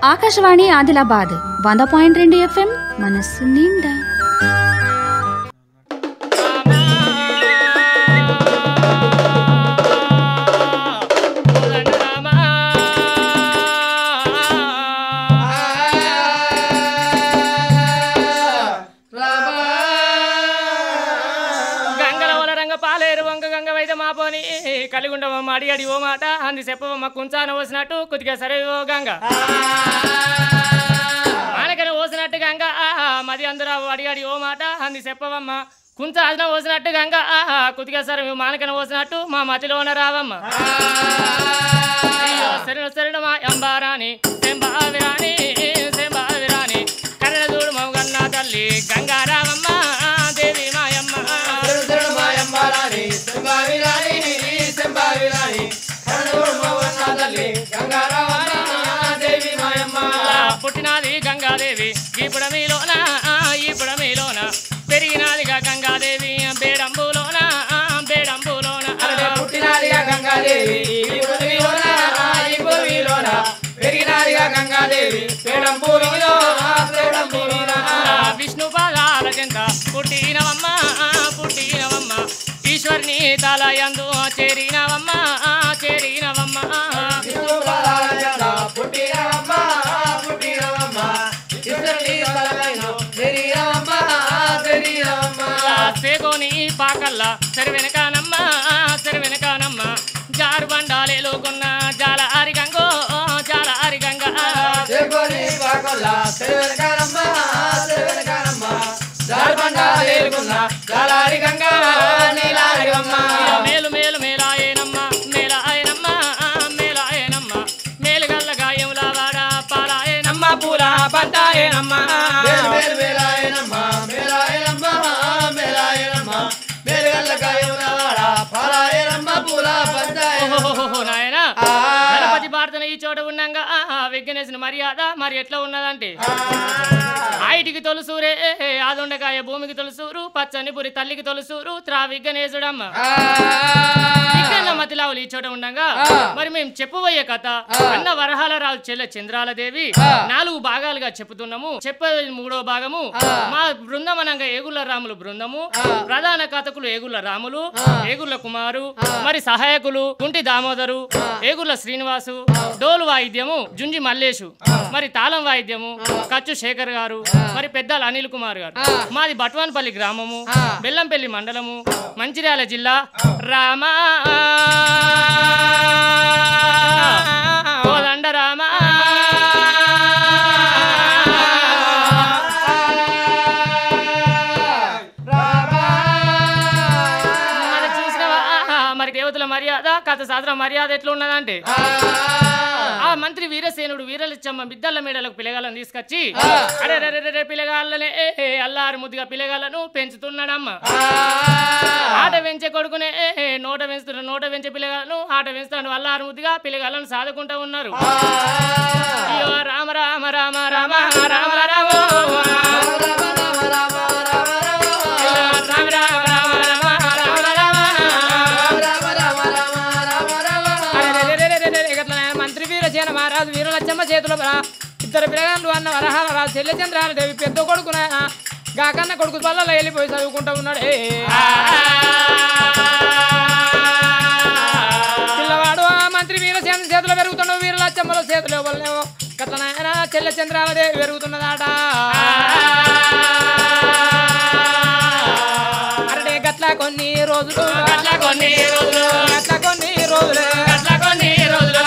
Akashvani Adilabad 100.2 FM మనస్సు నిండా. కలిగుండవమ్మ అడి అడి ఓ మాట అంది చెప్పవమ్మ కుంచాన పోసినట్టు కొద్దిగా సరే ఓ గంగ మానకని పోసినట్టు గంగ మది అందరూ అడి అడి ఓ మాట అంది చెప్పవమ్మ కుంచాన పోసినట్టు గంగ కొద్దిగా సరే మానకని పోసినట్టు మా మతిలోన రావమ్మ సరిన సరిన మా అంబారాని శంభావిరాని శంభావిరాని కర్ర చూడు మౌగన్న తల్లి గంగారామమ్మ దేవి మాయమ్మ మాయంబారాని శంభావిరాని పుట్టినది గంగాదేవి ఈపుడమిలోన ఈపుడమిలోన పెరిగినదిగా గంగాదేవి బేడంబులోన బేడంబులోన పుట్టినదిగా గంగాదేవి ఈపుడమిలోన పెరిగినదిగా గంగాదేవి బేడంబులోన బేడంబులోన విష్ణు పాదాల చెంత పుట్టినవమ్మ పుట్టినవమ్మ ఈశ్వర్ని తలయందు చేరినవమ్మ చేరినవమ్మ సేగోని పాకల్లా సరివెనకానమ్మ సరివెనకానమ్మ జారు బండాలేలో కొన్న జాల అరిగంగో జాల అరిగంగ మేలు మేలు మేలాయనమ్మ మేలాయనమ్మ మేలాయనమ్మ మేలుగల్ల గాయముల వాడ పాలాయనమ్మ పూల పంటాయనమ్మ గణపతి ప్రార్థన ఈ చోట ఉన్నాగా విఘ్నేశ్వర మర్యాద మరి ఎట్లా ఉన్నదంటే ఆయిటికి తొలుసూరే ఆదుండకాయ భూమికి తొలుసూరు పచ్చని పురి తల్లికి తొలుసూరు విఘ్నేశుడమ్మ మతిలావులు ఈ చోట ఉండగా మరి మేము చెప్పబోయే కథ అన్న వరహాల రావు చెల్లె చంద్రాలదేవి 4 భాగాలుగా చెప్పుతున్నాము. చెప్పే 3వ భాగము మా బృందమనంగా ఏగుళ్ళ రాములు బృందము, ప్రధాన కథకులు ఏగుళ్ళ రాములు, ఏగుళ్ళ కుమారు, మరి సహాయకులు కుంటి దామోదరు, ఏగుళ్ళ శ్రీనివాసు, డోలు వాయిద్యము జుంజి మల్లేషు, మరి తాళం వాయిద్యము కచ్చు శేఖర్ గారు, మరి పెద్దల అనిల్ కుమార్ గారు. మాది బట్వాన్పల్లి గ్రామము, బెల్లంపల్లి మండలము, మంచిర్యాల జిల్లా. రామా కోదండ రామా మరి దేవతల మర్యాద కథ శాస్త్ర మర్యాద ఎట్లా ఉన్నదంటే ఆ మంత్రి వీరసేనుడు వీరలిచ్చమ్మ బిద్దళ్ళ మేడలకు పిల్లగాళ్ళను తీసుకొచ్చి అరే పిల్లగాళ్ళనే అల్లారు ముద్దుగా పిల్లగాళ్ళను పెంచుతున్నాడమ్మ. ఆట పెంచే కొడుకునే నోట పెంచుతున్న నోట పెంచే పిల్లగాళ్ళను ఆట పెంచుతున్నాడు అల్లారు ముద్దుగా పిల్లగాళ్ళను సాదుకుంటూ ఉన్నారు. అయ్యో రామ రామ రామ రామ రామ రామ మహారాజు వీరలచ్చమ్మ చేతిలో 2 పిల్లగాళ్ళు అన్న వరహాల రాజు చెల్లె చంద్రాలదేవి పెద్ద కొడుకున గాకన్న కొడుకు పళ్ళలో వెళ్ళిపోయి చదువుకుంటూ ఉన్నాడు. పిల్లవాడు ఆ మంత్రి వీరసేన చేతిలో పెరుగుతున్నాడు, వీరలచ్చమ్మలో చేతిలో ఇవ్వలేవు. గట్లనైనా చెల్లె చంద్రాలదేవి పెరుగుతున్నదాట. అరడే గట్ల కొన్ని రోజులు గట్ల కొన్ని రోజులు గట్ల కొన్ని రోజులు గట్ల కొన్ని రోజులు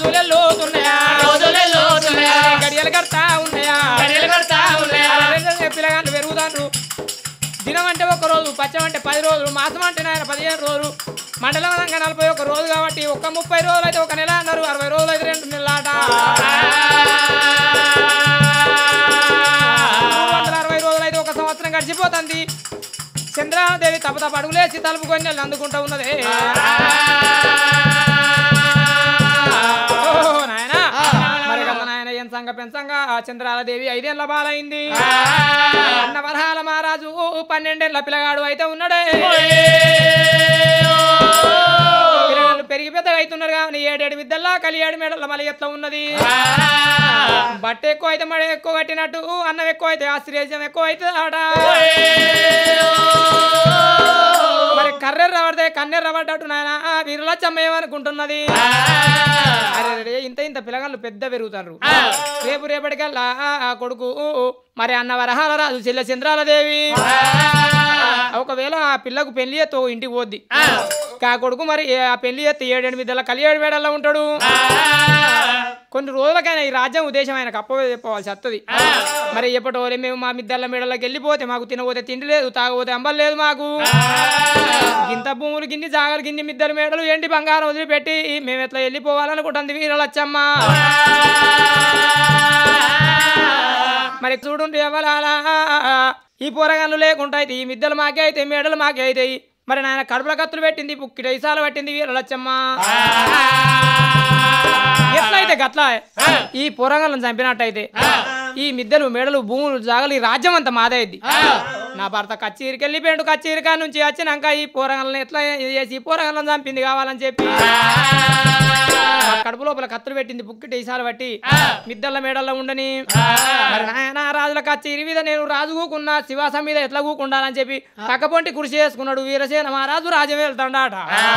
గడియలు కడతా ఉన్నాయా గడియలు కడతా ఉన్నాయా పిల్లగాళ్ళు పెరుగుతారు. దినం అంటే 1 రోజు, పచ్చం అంటే 10 రోజులు, మాసం అంటే 15 రోజులు, మండలం అనగా 41 రోజు కాబట్టి 30 రోజులు అయితే 1 నెల అన్నారు, 60 రోజులు అయితే 2 నెలలాట. 360 రోజులు అయితే 1 సంవత్సరం గడిచిపోతుంది. చంద్రాదేవి తపతప అడుగులేసి తలుపు కొన్ని అందుకుంటూ ఉన్నది. పెంచంగా చంద్రాలదేవి 5 ఏళ్ల బాలైంది. అన్న వరహాల మహారాజు 12 ఏళ్ల పిల్లగాడు అయితే ఉన్నాడే. పెరిగి పెద్దగా అవుతున్నారు కానీ 7 విద్యల్లా కలియాడి మేడల మలి ఎట్లా ఉన్నది. బట్ట ఎక్కువ అయితే మడి ఎక్కువ కట్టినట్టు అన్నం ఎక్కువ అయితే ఆశ్చర్యం ఎక్కువ అయితే ఆట మరి కర్రెర్ర పడితే కన్నెర్ర పడ్డట్టు నాయన వీరలచ్చమ్మ ఏమనుకుంటున్నది అరే ఇంత ఇంత పిల్లగాళ్ళు పెద్ద పెరుగుతారు రేపటికల్లా ఆ కొడుకు మరి అన్న వరహాల రాజు చెల్లె చంద్రాలదేవి ఒకవేళ ఆ పిల్లకు పెళ్లి ఎత్తు ఇంటికి పోద్ది ఆ కొడుకు మరి ఆ పెళ్లి ఎత్తి 7-8 కలియేడు వేడల్లో ఉంటాడు కొన్ని రోజులకైనా ఈ రాజ్యం ఉద్దేశం ఆయనకు అప్పవే చెప్పవలసి వస్తుంది మరి ఎప్పటి మేము మా మిద్దెల మేడలోకి వెళ్ళిపోతే మాకు తినబోతే తిండి లేదు తాగబోతే అంబలు లేదు మాకు గింత భూములు గిన్ని జాగలు గిన్ని మిద్దెల మేడలు ఎండి బంగారం వదిలిపెట్టి మేము ఎట్లా వెళ్ళిపోవాలనుకుంటుంది వీరలచ్చమ్మ మరి చూడుండి ఎవరాలా ఈ పోరగాళ్ళు లేకుండా అయితే ఈ మిద్దెలు మాకే అయితే మేడలు మాకే అవుతాయి మరి నాయన కడుపుల కత్తులు పెట్టింది పుక్కిట ఇసాలు పట్టింది వీరలచ్చమ్మ ఎట్లయితే గట్లా ఈ పోరగాళ్ళను చంపినట్టయితే ఈ మిద్దెలు మేడలు భూములు జాగలు ఈ రాజ్యం అంతా మాదైద్ది నా భర్త కచ్చేరికి వెళ్ళిపోయాడు కచ్చేరికా నుంచి వచ్చినాక ఈ పోరగాళ్ళని ఎట్లా చేసి ఈ పోరగాళ్ళని చంపింది కావాలని చెప్పి కడుపు లోపల కత్తులు పెట్టింది పుక్కిట ఇసాలు పట్టి మిద్దెల మేడల్లో ఉండని మరి నాయన రాజుల కచ్చేరి మీద నేను రాజు కూకున్నా శివాసం మీద ఎట్లా కూకుండాలని చెప్పి పక్కపొంటి కృషి చేసుకున్నాడు వీరసేన మహారాజు రాజ్యం వెళ్తాడాట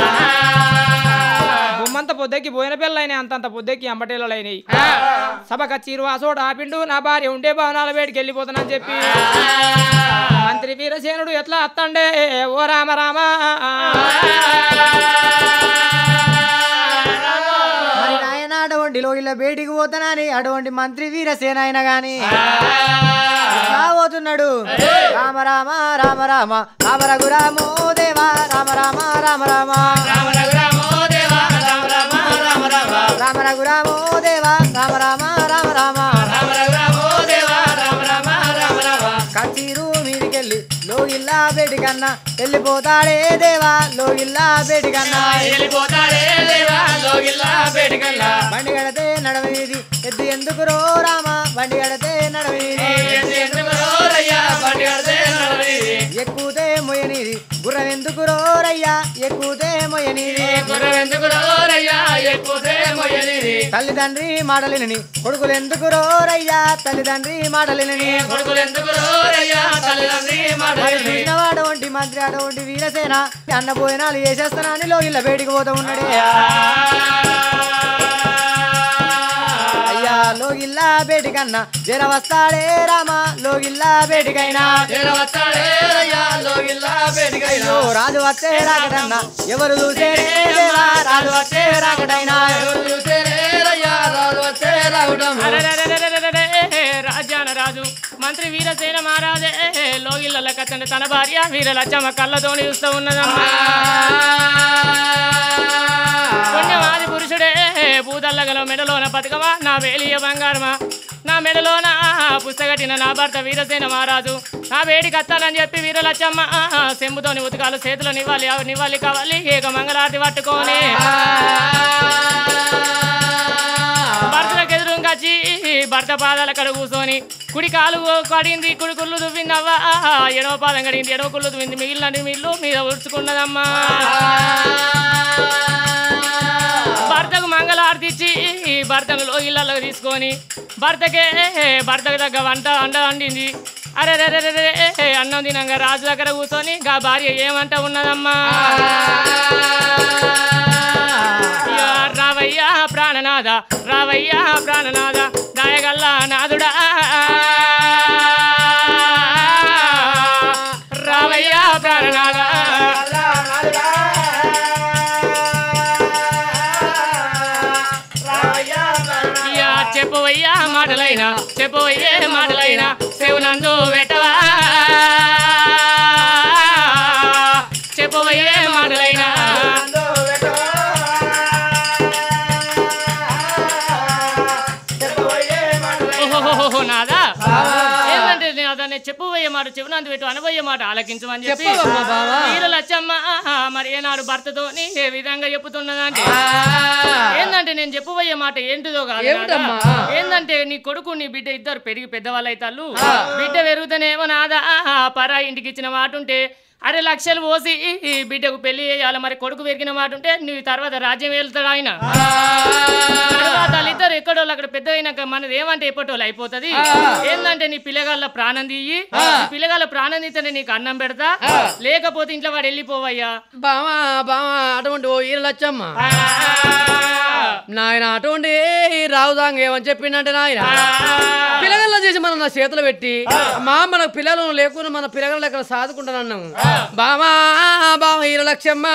బొమ్మంత పొద్దెక్కి పోయిన పిల్లలైనాయి అంతంత పొద్దెక్కి అంబటేళ్ళైనాయి సభ కచ్చీరు ఆ చోట ఆపిండు నా భార్య ఉండే భవనాల వేడికి వెళ్ళిపోతానని చెప్పి మంత్రి వీరసేనుడు ఎట్లా అత్తండే ఓ రామ రామ మరి నాయన అడవండిలో ఇలా బయటికి పోతానని అటువంటి మంత్రి వీరసేన అయినా గాని పోతున్నాడు రామ రామ రామ రామ రామ రఘురామో దేవా రామ రామ రామ రామ రామ రఘురామో దేవా రామ రామ రఘురామో దేవా రామ రామ కచ్చీరు మీదికెళ్ళి లోగిల్లా బేటికన్నా వెళ్ళిపోతాడే దేవా లోగిల్లా బేటికన్నా బండి గడితే నడవీది ఎద్దు ఎందుకు రో రామ బండి గడితే నడవీది ఎక్కుతే మొయ్యనీది గుర్రం ఎందుకు రోరయ్యా ఎక్కుతే మొయ్యనీది తల్లిదండ్రి మాటలినని కొడుకులు ఎందుకు రోరయ్యా తల్లిదండ్రి మాటలినని వాడ వంటి మంత్రి అటువంటి వీరసేన అన్న భోజనాలు చేసేస్తానని లోగిళ్ళ బయటికి పోతూ ఉన్నాడే లోగిల్లా బేటికన్నా జర వస్తాడే రామ లోగిల్లా బేటికైనా రాజు వచ్చే రాకడన్నా ఎవరు చూసే రాజు వచ్చే రాకడైనా రాజ్యాన రాజు మంత్రి వీరసేన మహారాజే లోగిళ్ళ కచ్చండి తన భార్య వీరలచ్చమ్మ కళ్ళతోని చూస్తూ ఉన్నదమ్మా పుణ్యవాది పురుషుడే భూదల్లగల మెడలోన బతుకమా నా వేలియ బంగారమా నా మెడలోన పుస్తకటిన నా భర్త వీరసేన మహారాజు నా వేడి కత్తాలని చెప్పి వీరలచ్చమ్మ సెంబుతోని ఉతకాలు చేతులు నివ్వాలి కావాలి ఏక మంగళారతి పట్టుకొని భర్తలకు ఎదురుంగచ్చి భర్త పాదాల కడ కూర్చొని కుడి కాలు కడింది కుడి కుళ్ళు దువ్విందవ్వా ఎడవ పాదం కడింది ఎడవ కుళ్ళు దువ్వింది మిగిలిన మిల్లు మీద ఉడుచుకున్నదమ్మా భర్తకు మంగళారతి ఇచ్చి భర్తను లోగిళ్ళలో తీసుకొని భర్తకు తగ్గ వంట వండింది అరే అన్నం తినంగా రాజు దగ్గర కూర్చొని గా భార్య ఏమంట ఉన్నదమ్మా రావయ్యా ప్రాణనాథ రావయ్యా ప్రాణనాథ దాయగల్లా నాదుడా రావయ్యా ప్రాణనాథ చెప్పవయ్యా మాటలైనా శివునందు వెటవా చెప్పవయ్యే మాటలైనా ఓహో నాదా ఏంటంటే నేను చెప్పబోయే మాట చెవునందు పెట్టు అనబోయే మాట ఆలకించమని చెప్పి వీరలచ్చమ్మ మరి ఏనాడు భర్తతో ఏ విధంగా చెప్పుతున్నదంటే ఏంటంటే నేను చెప్పబోయే మాట ఏంటిదో కాదు ఏంటంటే నీ నీ కొడుకు నీ బిడ్డ ఇద్దరు పెరిగి పెద్దవాళ్ళు అవుతాళ్ళు బిడ్డ పెరుగుతానేమో నాదా పరా ఇంటికి ఇచ్చిన మాట ఉంటే అరే లక్షలు పోసి ఈ బిడ్డకు పెళ్లి చేయాలి మరి కొడుకు పెరిగిన మాట ఉంటే నువ్వు తర్వాత రాజ్యం వెళ్తాడు ఆయన వాళ్ళిద్దరు ఎక్కడోళ్ళు అక్కడ పెద్ద అయినాక మనది ఏమంటే ఎప్పటోళ్ళు అయిపోతుంది ఏంటంటే నీ పిల్లగాళ్ళ ప్రాణం తీయి పిల్లగాళ్ళ ప్రాణం తీస్తేనే నీకు అన్నం పెడతా లేకపోతే ఇంట్లో వాడు వెళ్ళిపోవయ్యా బావా బావా అటువంటి ఓ ఈర లచ్చమ్మ నాయన అటువంటి రావుదాంగ ఏమని చెప్పిండంటే నాయన పిల్లగల్లో చేసి మనం నా చేతులు పెట్టి మన పిల్లలు లేకుండా మన పిల్లగళ్ళు ఎక్కడ సాదుకుంటానన్నాము బావా బావ ఈర లక్షమ్మ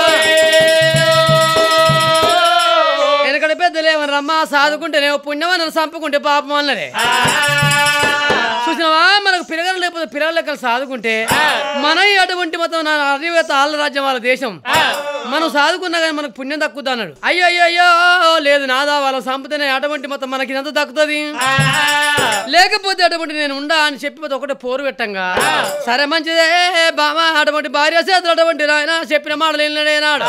వెనకడ పెద్దలు ఏమని రమ్మా సాదుకుంటేనే పుణ్యమని చంపుకుంటే పాపం అన్నదే చూసినావా మనకు పిల్లగలు లేకపోతే పిల్లల లెక్కలు సాదుకుంటే మన అటువంటి మొత్తం అరివేత ఆళ్ళ రాజ్యం వాళ్ళ దేశం మనం సాదుకున్నా కానీ మనకు పుణ్యం దక్కుద్దా అన్నాడు అయ్యో అయ్యో అయ్యో లేదు నాదా వాళ్ళ సంపదనే అటువంటి మొత్తం మనకి ఎంత దక్కుతుంది లేకపోతే అటువంటి నేను ఉండా అని చెప్పి ఒకటే పోరు పెట్టంగా సరే మంచిదే బామా అటువంటి భార్య చేతులు అటువంటి ఆయన చెప్పిన మాటలు వెళ్ళినాడు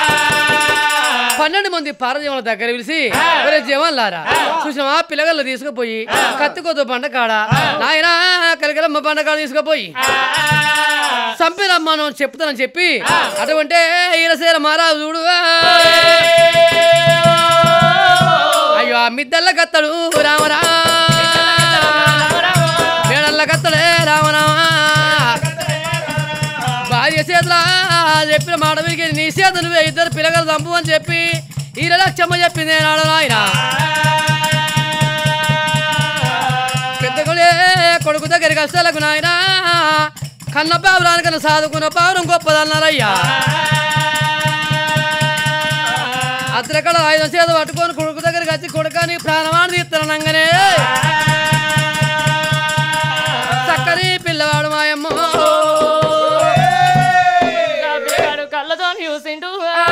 12 మంది పారజీవుల దగ్గర పిలిచి జీవన్లారా చూసినావా పిల్లగల్లో తీసుకుపోయి కత్తికోతో బండకాడ నాయన కలిగలమ్మ బండకాడ తీసుకుపోయి చంపిరమ్మను చెప్తానని చెప్పి అటువంటి ఈరసేర మహారాజు చూడు అయ్యో మిద్దెల్ల కత్తడు రామరా మేడల్ల కత్తడే రామరామా భార్య చేతుల చెప్పిన మాట విరిగి నీ చేత నువ్వే ఇద్దరు పిల్లగలు చంపు అని చెప్పి ఈ లక్షమ్మ చెప్పింది నాడు నాయన పెద్ద కొడుకు దగ్గరికి వస్తేలకు నాయన కన్న పావురానికన్నా సాదుకున్న పావురం గొప్పదన్నారయ్యా అద్దెక్కడ ఆయుధం చేత పట్టుకొని కొడుకు దగ్గరికి వచ్చి కొడుకని ప్రాణమాన్ని తీస్తానంగానే చక్కని పిల్లవాడు మాయమ్మ కళ్ళతో చూసిండు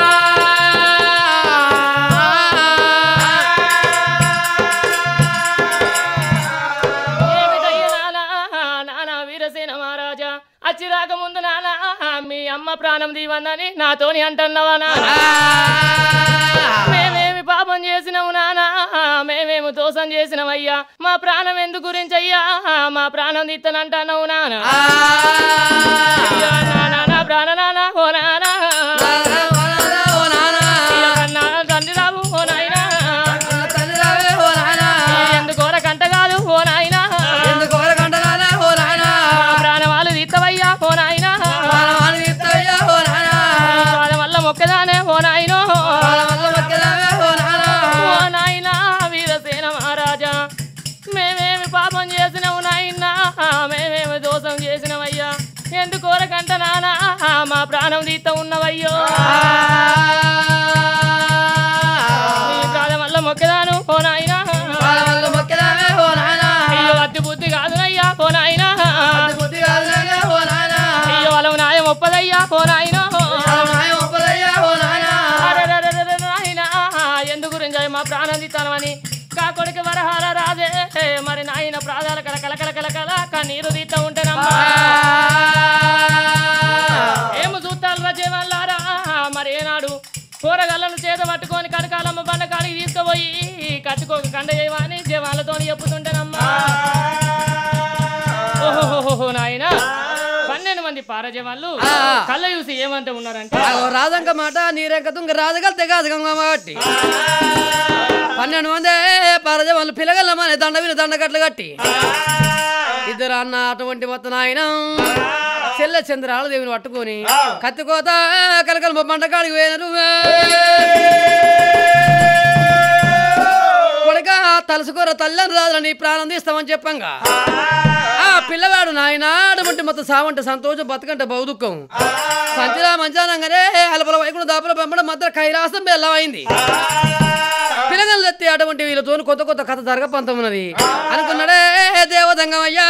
నానా వీరసేన మహారాజా అచ్చి రాకముందు నానా మీ అమ్మ ప్రాణం దీవన్నని నాతోని అంటున్నావా నానా మేమేమి పాపం చేసినాము నానా మేమేమి దోషం చేసినామయ్యా మా ప్రాణం ఎందు గురించి అయ్యా మా ప్రాణం తీస్తానంటున్నావు నానా నానా ప్రాణ నానా ఓ నానా తండ్రి రావు ఓ నాయనా ఎందుకోర కంట కాదు ఓ నాయనా ప్రాణవాళ్ళు తీత్తవయ్యా ఓ నాయనా వాళ్ళ వల్ల మొక్కదానే ఓ నాయనో ఓ నాయనా వీరసేన మహారాజా మేమేమి పాపం చేసినావు నాయనా మేమేమి దోషం చేసినవయ్యా ఎందుకోరకంట నానా మా ప్రాణం తీత ఉన్నవయ్యో నీ ప్రాణం వల్ల మొక్కదాను ఓ నాయనా అయ్యో అతి బుద్ధి కాదునయ్యా ఓ నాయనా అయ్యో వాళ్ళ న్యాయం ఒప్పదయ్యా ఓ నాయనో నాయనా ఎందు గురించి మా ప్రాణం తీతానమని కా కొడుకు వరహాల రాజే మరి నాయన ప్రాణాల కలకల కన్నీరు తీత ఉంటేనమ్మా ఏమి చూస్తాను రజేవాళ్ళారా మరి ఏనాడు కూరగాళ్ళను చేత పట్టుకొని కనకాలమ్మ బండకాడికి తీసుకుపోయి కట్టుకోక కండ చేయమని జీవాళ్ళతో చెప్పుతుంటేనమ్మా ఓహో నాయన 12 మంది పారజవాళ్ళు కళ్ళ చూసి ఏమంటే ఉన్నారంటే రాజంక మాట నీరెంక తుంగ రాజగల్తే కాదుగంగ మాటి 12 మంది పారజవాళ్ళు పిల్లగల్లమని దండకట్లు కట్టి ఇద్దరు అన్న అటువంటి మొత్తం ఆయన చెల్ల చంద్రాల దేవిని పట్టుకొని కత్తికోత కలకల బండకాడికి పోయినారు కొడుక తలసుకోర తల్లని రాదులని ప్రాణం తీస్తామని చెప్పంగా ఆ పిల్లవాడు నాయన అటువంటి మొత్తం సావంటే సంతోషం బతుకంటే బౌదుఖం సంచిరా మంచానంగానే అలపల వైకుండా దాపల పంపడం మధ్య కైలాసం బెల్లమైంది పిల్లగలు ఎత్తి అటువంటి వీళ్ళతో కొత్త కథ జరగపంతం ఉన్నది అనుకున్నాడే దేవదంగమయ్యా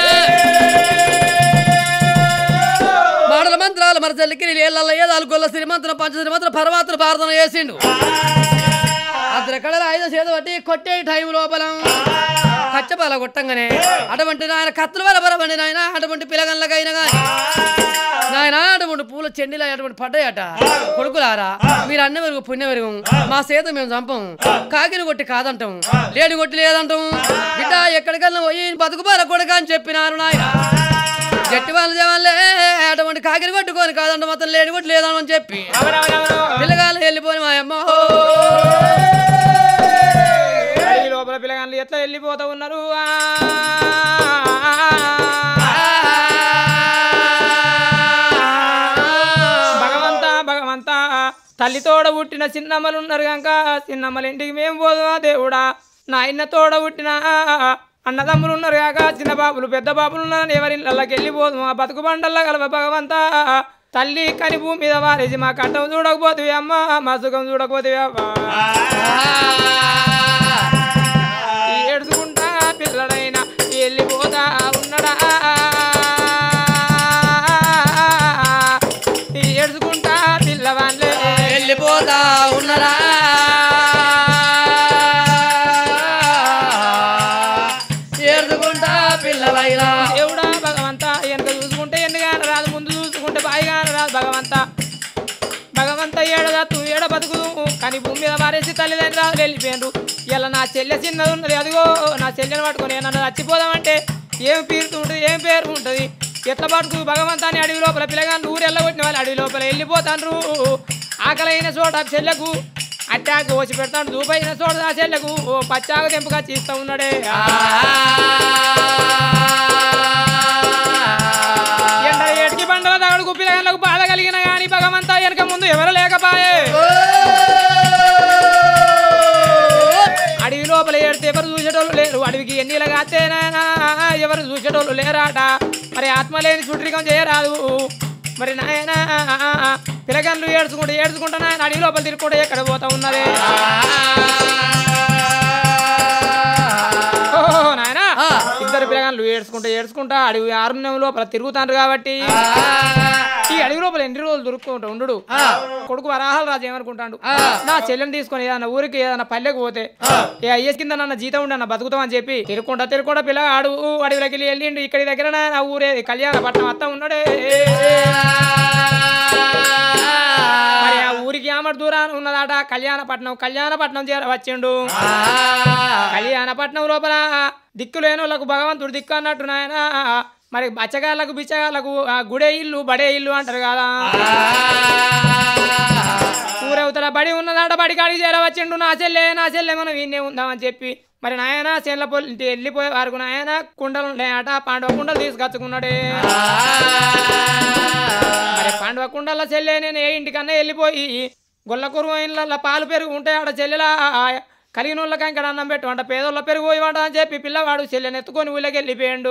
మాటల మంత్రాలు మన తల్లికి నీళ్ళ ఏదాలు గొల్ల శ్రీమంతులు పంచ శ్రీమంతులు పరమాత్మ ప్రార్థన చేసిండు అద్దరు కళ 5 చేత బట్టి కొట్టే టైం లోపల కచ్చ వాళ్ళ కొట్టంగానే అటువంటి నాయన కత్తులు వల్ల బరబండి నాయన అటువంటి పిల్లగన్లకైనా కానీ నాయన అటువంటి పూల చెండిలో అటువంటి పడ్డాయట కొడుకులారా మీరు అన్న వెరుగు పుణ్య వెరుగు మా సేత మేము చంపం కాకిని కొట్టి కాదంటాం లేని కొట్టి లేదంటాం బిడ్డ ఎక్కడికన్నా పోయి బతుకుబార కొడుక అని చెప్పినారు నాయన గట్టి వాళ్ళ జవాన్లే అటువంటి కాకిని కొట్టుకొని కాదంట మొత్తం లేని కొట్టి లేదని చెప్పి పిల్లగాళ్ళు వెళ్ళిపోయి మా అమ్మ లోపల పిల్లగాళ్ళు ఎట్లా వెళ్ళిపోతా ఉన్నారు భగవంతా తల్లి తోడ పుట్టిన చిన్నమ్మలు ఉన్నారు కనుక చిన్నమ్మల ఇంటికి మేము పోదుమా దేవుడా నా ఇన్న తోడ పుట్టిన అన్నదమ్ములు ఉన్నారు కాక చిన్న బాబులు పెద్ద బాబులు ఉన్నారని ఎవరిళ్ళకి వెళ్ళిపోదుమా బతుకు బండల్లా కలవ భగవంతా తల్లి కని భూమి మీద వారేసి మా కట్టం చూడకపోతే అమ్మ మా సుఖం చూడకపోతే ఏడుచుకుంటా పిల్లడైనా వెళ్ళిపోతా ఉన్నాడా ఏడుచుకుంటా పిల్లవాళ్ళే వెళ్ళిపోతా ఉన్నారా ఏడుచుకుంటా పిల్లలైనా దేవుడా భగవంతా వెనక చూసుకుంటే ఎన్నిగాన రాదు ముందు చూసుకుంటే బాయిగాన రాదు భగవంతా ఏడదాతు ఏడ బతుకుదు కానీ భూమి మీద వారేసి తల్లిదండ్రులు రాదు వెళ్ళిపోయినరు ఇలా నా చెల్లె చిన్నది ఉన్నది అదిగో నా చెల్లెని పట్టుకొని నన్ను చచ్చిపోదామంటే ఏం ఉంటుంది ఏం పేరు ఉంటుంది ఎట్లా పట్టుకు భగవంతాన్ని అడవి లోపల పిల్లగాని ఊరు వెళ్ళగొట్టిన వాళ్ళు అడవి లోపల వెళ్ళిపోతాండ్రు ఆకలైన చోట చెల్లెకు అట్టాకు వచ్చి పెడతాడు దూపైన చోట ఆ చెల్లెకు పచ్చాకు తెంపుగా చేస్తూ ఉన్నాడే ఎండ ఏటికి బండల దాడుకు పిల్లగాళ్ళకు బాధ కలిగిన గాని భగవంతా వెనక ముందు ఎవరు లేకపాయే అడవి లోపల ఏడితే ఎవరు చూసేటోళ్ళు లేరు అడవికి ఎన్నిల కాస్తేనా ఎవరు చూసేటోళ్ళు లేరాట మరి ఆత్మ లేని చుట్రికం చేయరాదు మరి నాయన పిల్లగాళ్ళు ఏడ్చుకుంటా నాయన అడవి లోపల తిరుగుకుంటే ఎక్కడ పోతా ఉన్నదే నాయన ఇద్దరు పిల్లగాళ్ళు ఏడ్చుకుంటా అడవి ఆరుణ్యం లోపల తిరుగుతారు కాబట్టి ఈ అడవి లోపల ఎన్ని రోజులు దొరుకుతుంటా ఉండు కొడుకు వరాహాల రాజు ఏమనుకుంటాడు నా చెల్లెని తీసుకొని ఏదన్నా ఊరికి ఏదన్నా పల్లెకు పోతే ఏ అయ్యేసి కింద నన్న జీతం ఉండి అన్న బతుకుతామని చెప్పి తిరుగుకుంటా పిల్ల అడవిలోకి వెళ్ళిండు ఇక్కడి దగ్గర నా ఊరే కళ్యాణపట్నం అత్త ఉన్నాడే మరి ఆ ఊరికి ఆమడు దూరాన్ని ఉన్నదాట కళ్యాణపట్నం చేర వచ్చిండు కళ్యాణపట్నం లోపల దిక్కులేని వాళ్ళకు భగవంతుడు దిక్కు అన్నట్టు నాయన మరి బచ్చగాళ్ళకు బిచ్చగాళ్ళకు గుడే ఇల్లు బడే ఇల్లు అంటారు కదా ఊరవతల బడి ఉన్నదాట బడి కాడికి చేరవచ్చిండు నా చెల్లె మనం వీణే ఉందామని చెప్పి మరి నాయన చెల్ల పొల్లి వెళ్ళిపోయే వరకు నాయన కుండలు ఉన్నాయట పాండవ కుండలు తీసుకొచ్చుకున్నాడే మరి పాండవ కుండల చెల్లె నేను ఏ ఇంటికన్నా వెళ్ళిపోయి గొల్లకూరు ఇళ్ళ పాలు పెరుగు ఉంటాయి ఆడ చెల్లెలా కలిగిన వాళ్ళకి ఇక్కడ అన్నం పెట్టు అంట పేదోళ్ళ పెరుగు పోయిమంట అని చెప్పి పిల్లవాడు చెల్లెని ఎత్తుకొని ఊళ్ళకి వెళ్ళిపోయాడు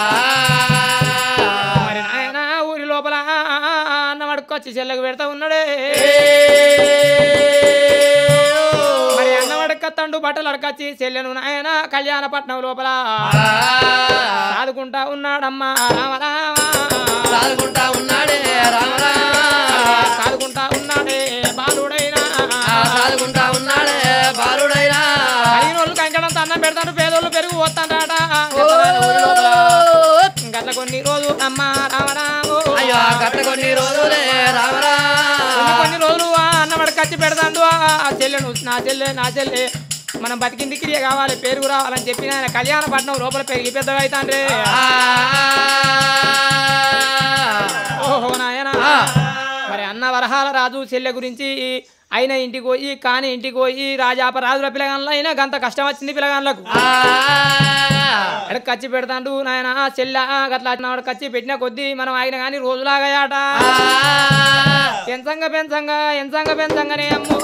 మరి నాయన ఊరి లోపల అన్నం అడుక్కొచ్చి చెల్లెకు పెడతా ఉన్నాడే మరి అన్నం అడక్కత్తండు బట్టలు అడకొచ్చి చెల్లెను నాయన కళ్యాణపట్నం లోపల సాదుకుంటా ఉన్నాడమ్మా సాదుకుంటా ఉన్నాడే సాదుకుంటా ఉన్నాడే బాలుడైనా సాదుకుంటా ఉన్నాడే బాలుడైనా కలిగిన వాళ్ళు కంకణంత అన్నం పెడతాడు పేదోళ్ళు పెరుగు పోతాడట గట్ల కొన్ని రోజులు అమ్మా రామరాము అయ్యో గట్ల కొన్ని రోజులే రామరా కొన్ని రోజులు అన్నం అడకొచ్చి పెడతాడు ఆ చెల్లెను నా చెల్లె మనం బతికింది క్రియ కావాలి పేరుగు రావాలని చెప్పి ఆయన కళ్యాణపట్నం లోపల పెరిగి పెద్దగా అవుతాండ్రే ఓహో నాయన మరి అన్న వరహాల రాజు చెల్లె గురించి అయిన ఇంటికి పోయి కాని ఇంటికి పోయి రాజాపరాజుల పిల్లగాన్లు అయినా గంత కష్టం వచ్చింది పిల్లగాన్లకు అక్కడికి ఖర్చు పెడతాండు నాయన చెల్లె గట్లా ఖర్చు పెట్టిన కొద్దీ మనం ఆయన కానీ రోజులాగాయాట ఎంచంగా అమ్మో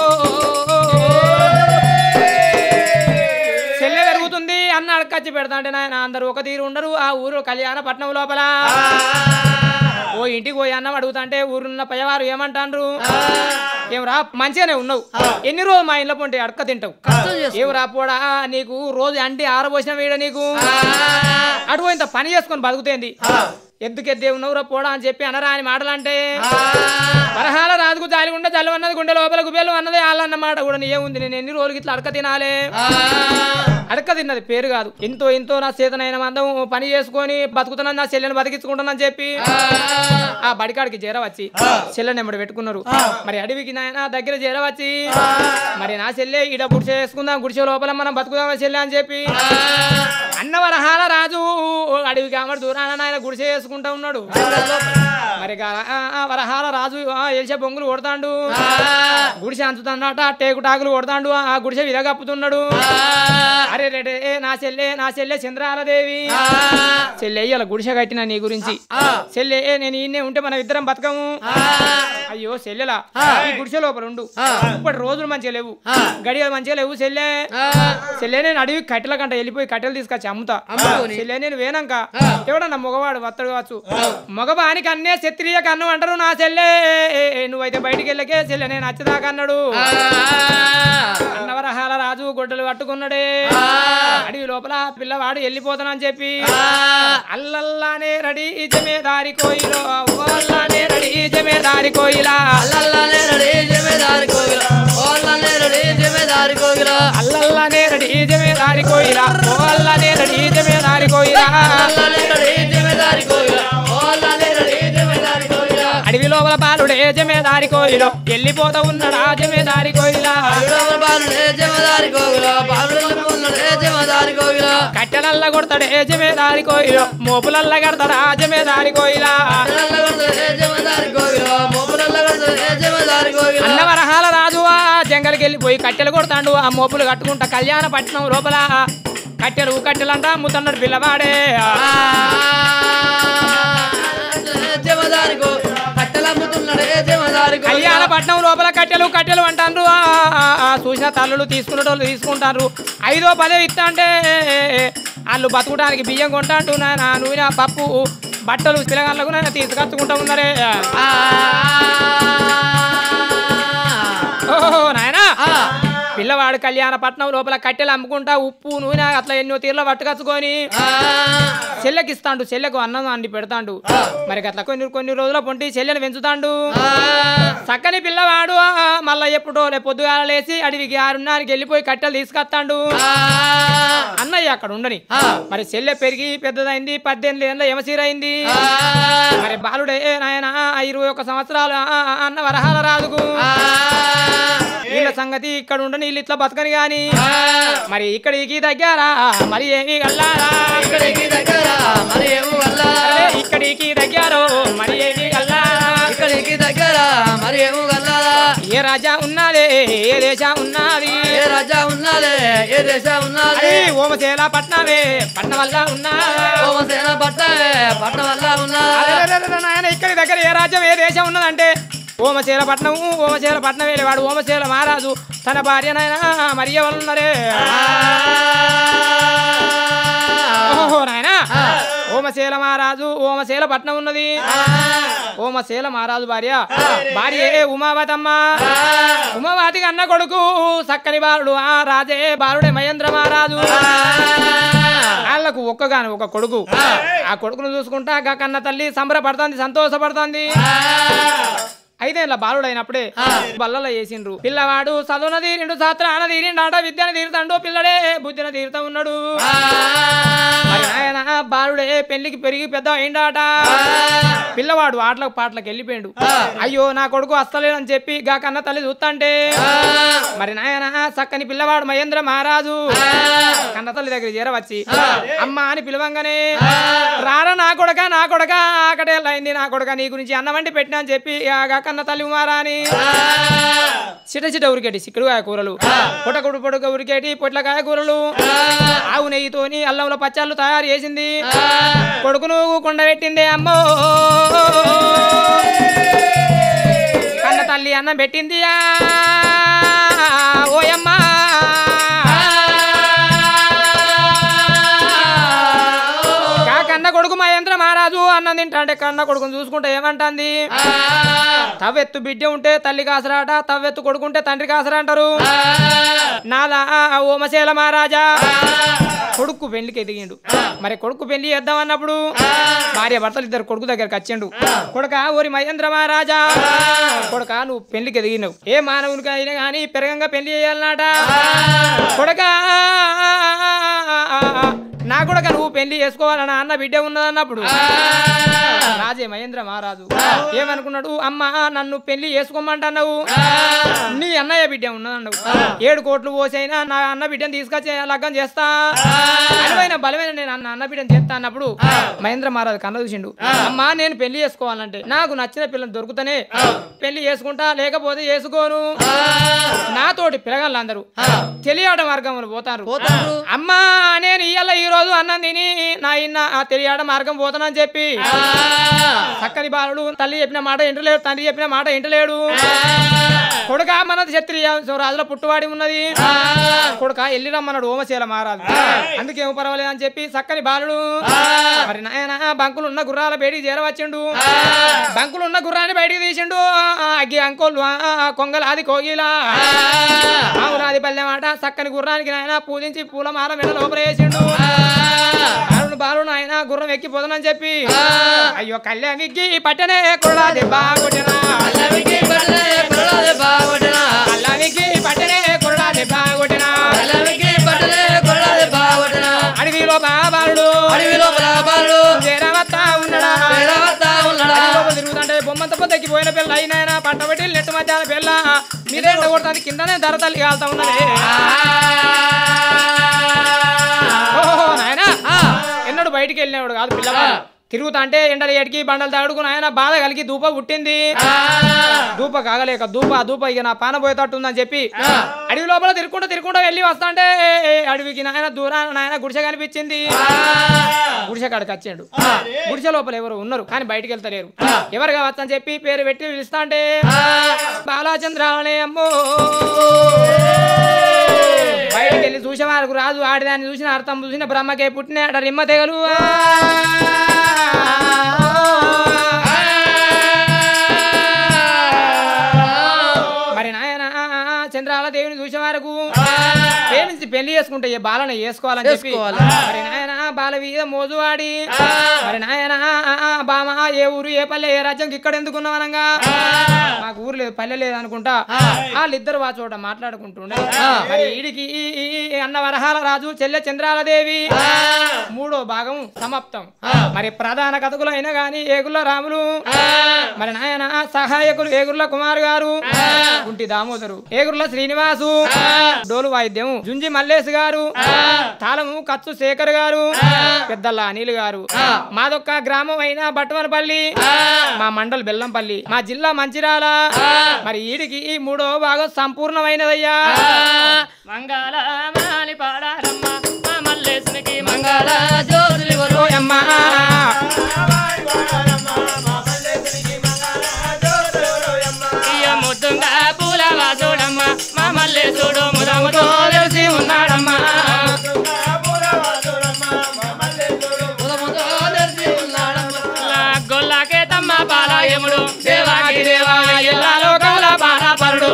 చెల్లె పెరుగుతుంది అన్న అడకచ్చి పెడతా అంటే నాయన అందరు ఒక తీరు ఉండరు ఆ ఊరు కళ్యాణపట్నం లోపల ఓ ఇంటికి పోయి అన్నం అడుగుతా అంటే ఊరున్న పయ్యవారు ఏమంటాండ్రు ఏమరా మంచిగానే ఉన్నావు ఎన్ని రోజులు మా ఇంట్లో పొంటే అడక తింటావు ఏమరా పోడా నీకు రోజు అంటే ఆరబోసిన వేడ నీకు అటు ఇంత పని చేసుకొని బతుకుతేంది ఎందుకెద్దే ఉన్నవురా పోడా అని చెప్పి అనరా అని మాటలంటే వరహాల రాజుకు జాలి ఉండే జల్లు అన్నది గుండె లోపల గుబేలు అన్నది వాళ్ళన్న మాట కూడా ఏముంది నేను ఎన్ని రోజులకి ఇట్లా అడక తినాలే అడక తిన్నది పేరు కాదు. ఎంతో ఎంతో నా చేతనైన మందం పని చేసుకొని బతుకుతున్నాను, నా చెల్లెని బతికించుకుంటానని చెప్పి ఆ బడికాడికి చేరవచ్చి చెల్లెనెమ్మడి పెట్టుకున్నారు. మరి అడవికి నాయన దగ్గర చేరవచ్చి మరి నా చెల్లె ఈడ గుడిసె వేసుకుందాం, గుడిసె లోపల మనం బతుకుదామా చెల్లె అని చెప్పి అన్నవరహాల రాజు అడవికి ఆమెడు దూరాన నాయన గుడిసె వేసుకుంటా ఉన్నాడు. మరి వరహాల రాజు ఎలిసే బొంగులు కొడతాడు, గుడిసె అంచుతాడట, టేకుటాకులు కొడతాడు, ఆ గుడిసె విరగప్పుతున్నాడు. అరే రే నా చెల్లె చంద్రాలదేవి చెల్లె ఇలా గుడిసె కట్టిన నీ గురించి చెల్లె నేను ఈయనే ఉంటే మనం ఇద్దరం బతకము. అయ్యో చెల్లెలా ఈ గుడిసె లోపల ఉండు, ఇప్పటి రోజులు మంచిగా లేవు, గడియలు మంచిగా లేవు చెల్లె నేను అడవి కట్టెల కంట వెళ్ళిపోయి కట్టెలు తీసుకొచ్చి అమ్ముతా చెల్లె నేను వేనాక ఎవడన్నా మగవాడు వత్తడు కావచ్చు, మగవానికి అన్నే క్షత్రియ కన్ను అంటారు. నా చెల్లె నువ్వైతే బయటికి వెళ్ళకే చెల్లె నేను నచ్చదాకా అన్నాడు. అన్నవరహాల రాజు గొడ్డలు పట్టుకున్నాడే, అడవి లోపల పిల్లవాడు వెళ్ళిపోతానని చెప్పి అల్లల్లానే రడి జమేదారి కోయిలో అల్లానే రడి జమేదారి కోయిలా అల్లల్లానే రడి జమేదారి కోయిలా అల్లానే రడి జమేదారి కోయిలా అల్లల్లానే రడి జమేదారి కోయిలా అల్లానే రడి జమేదారి కోయిలా అల్లానే రడి జమేదారి కోయిలా అల్లానే రడి జమేదారి కోయిలా అడవి లోపల బాలుడే జమేదారి కోయిలో వెళ్ళిపోతా ఉన్నాడా జమేదారి కోయిలా కట్టెలల్ల కొడతాడే జమేదారి కోయిలో మోపులల్ల కడతాడా జమేదారి కోయిలా అన్నవరహాల రాజు ఆ జంగలికి వెళ్ళిపోయి కట్టెలు కొడతాడు, ఆ మోపులు కట్టుకుంటా కళ్యాణ పట్నం లోపల కట్టెలంట అమ్ముతున్నాడు పిల్లవాడే. కళ్యాణపట్నం లోపల కట్టెలు అంటారు. చూసిన తల్లులు తీసుకునేటోళ్ళు తీసుకుంటారు. 5వ 10వ ఇస్తా అంటే వాళ్ళు బతుకుటానికి బియ్యం కొంటాంటూ నాయన నూనె పప్పు బట్టలు పిల్లగాళ్ళకు నాయన తీసుకొచ్చుకుంటా ఉన్నారే. ఓహో నాయనా పిల్లవాడు కళ్యాణపట్నం లోపల కట్టెలు అమ్ముకుంటా ఉప్పు నూనె అట్లా ఎన్నో తీర్లో పట్టుకచ్చుకొని చెల్లెకి ఇస్తాడు, చెల్లెకు అన్నం అండి పెడతాడు. మరి అట్లా కొన్ని రోజుల పొంటి చెల్లెని పెంచుతాడు. చక్కని పిల్లవాడు మళ్ళా ఎప్పుడో పొద్దుగాల లేచి అడవికి 6:30కి వెళ్ళిపోయి కట్టెలు తీసుకొస్తాడు. అన్నయ్య అక్కడ ఉండని మరి చెల్లె పెరిగి పెద్దదైంది, 18 ఏళ్ళ యమసీరైంది. మరి బాలుడే నాయన 21 సంవత్సరాలు అన్న వరహాల రాజుకు వీళ్ళ సంగతి ఇక్కడ ఉండని వీళ్ళు ఇట్లా బతకని గాని మరి ఇక్కడికి దగ్గర మరి ఏమి గల్లారా ఇక్కడికి దగ్గర మరి ఏమి గల్లారా ఇక్కడికి దగ్గర మరి ఏమి గల్లారా ఇక్కడికి దగ్గర మరి ఏమి గల్లారా ఏ రాజా ఉన్నదే ఏ దేశం ఉన్నది ఏ రాజా ఉన్నదే ఏ దేశం ఉన్నది ఓమసేల పట్నమే పట్నం వల్ల ఉన్నదా ఓమసేల పట్నమే పట్నం వల్ల ఉన్నదా నాయన ఇక్కడి దగ్గర ఏ రాజ్యం ఏ దేశం ఉన్నదంటే ఓమశేల పట్నం వేలేవాడు ఓమశేల మహారాజు తన భార్య నాయన మరియ వాళ్ళు ఉన్నారే. ఓహో నాయన ఓమశేల మహారాజు ఓమశేల పట్నం ఉన్నది. ఓమశేల మహారాజు భార్య ఉమావతమ్మ. ఉమావతికి అన్న కొడుకు సక్కని బాలుడు ఆ రాజే బాలుడే మహేంద్ర మహారాజు. వాళ్ళకు ఒక కొడుకు. ఆ కొడుకును చూసుకుంటా కన్న తల్లి సంబరపడుతుంది, సంతోషపడుతుంది. 5 ఏళ్ళ బాలుడు అయినప్పుడే బల్లలో వేసిండ్రు. పిల్లవాడు చదువున తీరిండు, శాస్త్రాన తీరిండాట, విద్యను తీరుతాడు, పిల్లడే బుద్ధిన తీరుతా ఉన్నాడు. ఆయన బాలుడే పెళ్లికి పెరిగి పెద్ద అయిండాట. పిల్లవాడు ఆటలకు పాటలకు వెళ్ళిపోయాడు. అయ్యో నా కొడుకు వస్తలేనని చెప్పి గా కన్న తల్లి చూస్తాంటే మరి నాయన చక్కని పిల్లవాడు మహేంద్ర మహారాజు కన్న తల్లి దగ్గర చేరవచ్చి అమ్మ అని పిలవంగానే రారా నా కొడక ఆకటేళ్ళయింది నా కొడక నీ గురించి అన్నవంటి పెట్టినా అని చెప్పి కన్న తల్లి ఉమారాని చిట ఉరికేటి చిక్కుడుకాయ కూరలు, పొడక ఉరికేటి పొట్లకాయ కూరలు, ఆవు నెయ్యితోని అల్లంలో పచ్చాళ్ళు తయారు చేసింది. కొడుకును కొండ పెట్టిందే అమ్మో, కన్న తల్లి అన్నం పెట్టింది ఓయమ్మా. కన్న కొడుకు మహేంద్ర మహారాజు అన్నం తింటాంటే కన్న కొడుకును చూసుకుంటే ఏమంటుంది, తవ్వెత్తు బిడ్డ ఉంటే తల్లి కాసరాట, తవ్వెత్తు కొడుకుంటే తండ్రి కాసరా అంటారు. నాలా ఓమశేల మహారాజా కొడుకు పెళ్లికి ఎదిగిండు. మరి కొడుకు పెళ్లి చేద్దాం అన్నప్పుడు భార్య భర్తలు ఇద్దరు కొడుకు దగ్గరకు వచ్చిండు. కొడుక ఓరి మహేంద్ర మహారాజా, కొడుక నువ్వు పెళ్లికి ఎదిగినావు, ఏ మానవునికి అయినా కానీ పెరగంగా పెళ్లి చేయాలన్నట. కొడుక నా కొడుక నువ్వు పెళ్లి చేసుకోవాలన్న అన్న బిడ్డ ఉన్నదన్నప్పుడు రాజే మహేంద్ర మహారాజు ఏమనుకున్నాడు, అమ్మ నన్ను పెళ్లి చేసుకోమంటున్నావు, నీ అన్నయ్య బిడ్డ ఉన్నదన్నావు, 7 కోట్లు పోసైనా నా అన్న బిడ్డను తీసుకొచ్చి లగ్గం చేస్తా, బలమైన నేను అన్న బిడ్డను చేస్తా అన్నప్పుడు మహేంద్ర మహారాజు కన్న చూసిండు. అమ్మా నేను పెళ్లి చేసుకోవాలంటే నాకు నచ్చిన పిల్లని దొరుకుతానే పెళ్లి చేసుకుంటా, లేకపోతే చేసుకోను. నాతోటి పిల్లగాళ్ళందరూ తెలియాట మార్గంలో పోతారు. అమ్మా నేను ఇయ్యాల ఈ రోజు అన్నం తిని నా ఇన్న తెలియాట మార్గం పోతానని చెప్పి చక్కని బాలుడు తల్లి చెప్పిన మాట ఇంటలేడు, తండ్రి చెప్పిన మాట ఇంటలేడు. కొడుక మనది క్షత్రియ రాజుల పుట్టువాడి ఉన్నది, కొడుక ఎల్లి రమ్మన్నాడు ఓమశీల మహారాజు. అందుకేమో పర్వాలేదు అని చెప్పి చక్కని బాలుడు మరి నాయన బంకులు ఉన్న గుర్రాల బయటికి చేరవచ్చిండు. బంకులు ఉన్న గుర్రాన్ని బయటికి తీసిండు. అగ్గి అంకోళ్ళు కొంగల అది కోగిలా ఆవులాది పల్లె మాట చక్కని గుర్రానికి నాయన పూజించి పూల మాల మీద లోపల వేసిండు. బాలుడు ఆయన గుర్రం ఎక్కిపోతానని చెప్పి అయ్యో కళ్యాణికి పట్టనే కూడా దెబ్బ కొట్టినా, అల్లానికి పట్టనే కూడా దెబ్బ కొట్టినా, అడవిలో బాలుడు చేరవత్తా ఉన్నాడా, తిరుగుతుంటే బొమ్మంత పొద్దెక్కిపోయిన పిల్ల అయినా పట్టబట్టి నెట్టు మధ్యాహ్న పిల్ల మీదే కొడుతుంది, కిందనే ధర తల్లి కాలుతా ఉన్నది. ఓహో నాయన ఎన్నడు బయటికి వెళ్ళినాడు కాదు పిల్లవాడు, తిరుగుతా అంటే ఎండలు ఏటికి బండలు తాడుకుని ఆయన బాధ కలిగి దూప పుట్టింది. దూప కాగలేక దూప ఇక నా పాన పోయేటట్టు ఉందని చెప్పి అడవి లోపల తిరుక్కుంటూ వెళ్ళి వస్తా అంటే అడవికి నాయన దూరాన నాయన గుడిసె కనిపించింది. గుడిసె కాడికి వచ్చాడు. గుడిసె లోపల ఎవరు ఉన్నారు కానీ బయటికి వెళ్తలేరు. ఎవరు కావచ్చు అని చెప్పి పేరు పెట్టి పిలుస్తా అంటే బాలచంద్రాలనే అమ్మో బయటికి వెళ్ళి చూసే వారికి రాజు ఆడిదాన్ని చూసిన అర్థం చూసిన బ్రహ్మకే పుట్టిన రిమ్మ తెగలు. మరి నాయన చంద్రాల దేవిని చూసే వరకు ప్రేమించి పెళ్లి చేసుకుంటే ఏ బాలను వేసుకోవాలని చెప్పి మరి నాయన బాల వీధ మోజు ఆడి మరి నాయన బామ ఏ ఊరు ఏ పల్లె ఏ రాజ్యం ఇక్కడ ఎందుకున్నామనగా మాకు ఊరు లేదు పల్లె లేదు అనుకుంటా వాళ్ళిద్దరు ఆ చోట మాట్లాడుకుంటుండే. మరి ఈడికి అన్న వరహాల రాజు చెల్లె చంద్రాలదేవి 3వ భాగం సమాప్తం. మరి ప్రధాన కథకులు అయినా గాని ఏగుళ్ళ రాములు మరి నాయన సహాయకులు ఏగుర్ల కుమార్ గారు గుంటి దామోదరు, ఏగుర్ల శ్రీనివాసు డోలు వాయిద్యం జుంజి మల్లేష్ గారు, తాళము కచ్చు శేఖర్ గారు, పెద్దల్ల అనిల్ గారు. మాదొక్క గ్రామం అయిన బట్టవనపల్లి, మా మండల్ బెల్లంపల్లి, మా జిల్లా మంచిరాల. మరి ఈడికి 3వ భాగం సంపూర్ణమైనదయ్యా. మంగళ మాలి పాడారమ్మ మా మల్లేశునికి మంగళ జ్యోతులు అమ్మా ముద్దుగా పూల వాసుడమ్మ మా మల్లేశుడు ముదముతో తెలిసి ఉన్నాడమ్మా. గొల్లాకే తమ్మ బాలయముడు దేవాకి దేవా ఎల్లా లోకాల బాలపరుడు.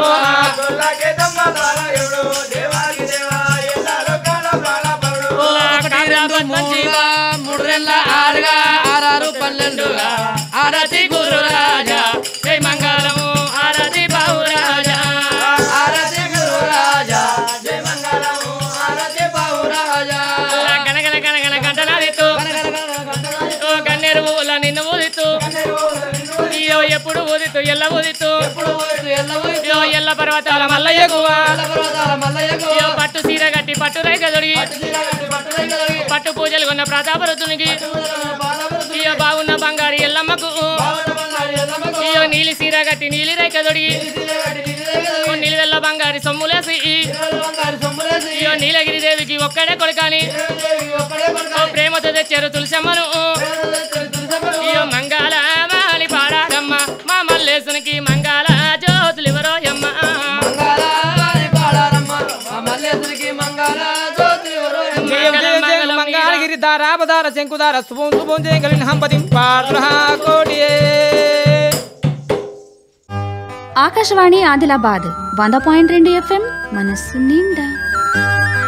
మూడురెళ్ళ ఆరుగా 6 12గా ఆరతి గురు రాజా జై మంగళము ఆరతి బావు రాజా, ఆరతి గురు రాజా జై మంగళము ఆరతి బావు రాజా. గనగన గనగన గంటనాదితూ గన్నేరు ఊల నిన్ను ఊదితూ అయ్యో ఎప్పుడు ఊదితూ ఎల్ల ఊదితూ ఎల్ల పర్వతాల మల్లయ్యకు పట్టు సీర గట్టి పట్టు రైక దొరికి పట్టు పూజలు కొన్న ప్రతాపరుతునికి ఇయ్యో బాగున్న బంగారు ఎల్లమ్మకు ఇయ్యో నీలి సీర గట్టి నీలి రైక దొడిగి నిలువెల్ల బంగారి సొమ్ములేసి ఇయ్యో నీలగిరి దేవికి ఒక్కడే కొడుకాని ప్రేమతో తెచ్చారు తులసమ్మను. ఇయ్యో మంగళ మాలి పాడారమ్మ మా మల్లేశునికి మంగళ జ్యోతులు ఎవరోయమ్మ. మంగళగిరి దారాపదార శంకుదార శుభం శుభం జయగలిని హంపతి కోటి. ఆకాశవాణి ఆదిలాబాద్ 100.2 FM మనస్సు నిండా.